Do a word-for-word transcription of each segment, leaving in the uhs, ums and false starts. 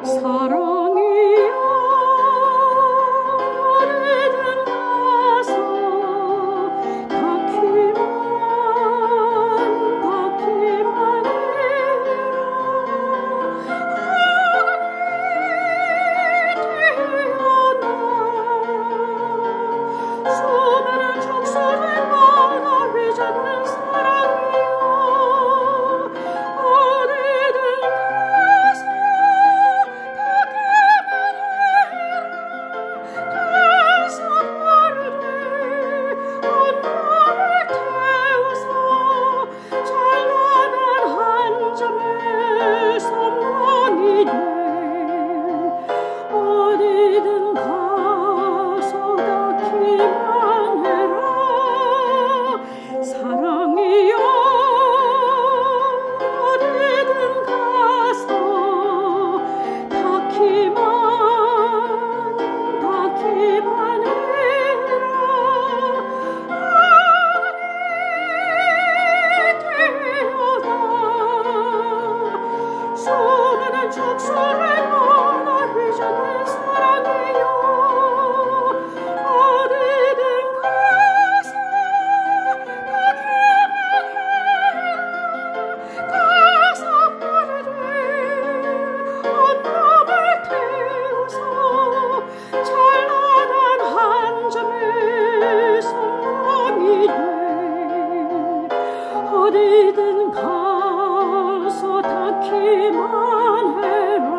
사랑이여 어디든 가서 닿기만 닿기만 해라. 수많은 족소를 막아 휘젓는 사랑이여 어디든 가서 닿기만 해라. 가서 빠르게 온몸을 태워서 찬란한 한 점의 성광이 돼 어디든 가서 닿기만 해라. 사랑이여 어디든 가서 닿기만 닿기만 해라. 하늘이 태어나 수많은 족소를 막아 휘젓는 사랑이여 어디든 가서 닿기만 해라. 가서 빠르게 온몸을 태워서 찬란한 한 점의 성광이 돼 어디든 가서 닿기만 해라.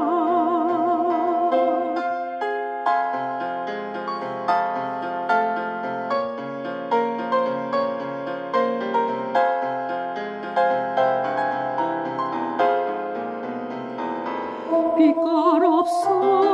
빛깔 없어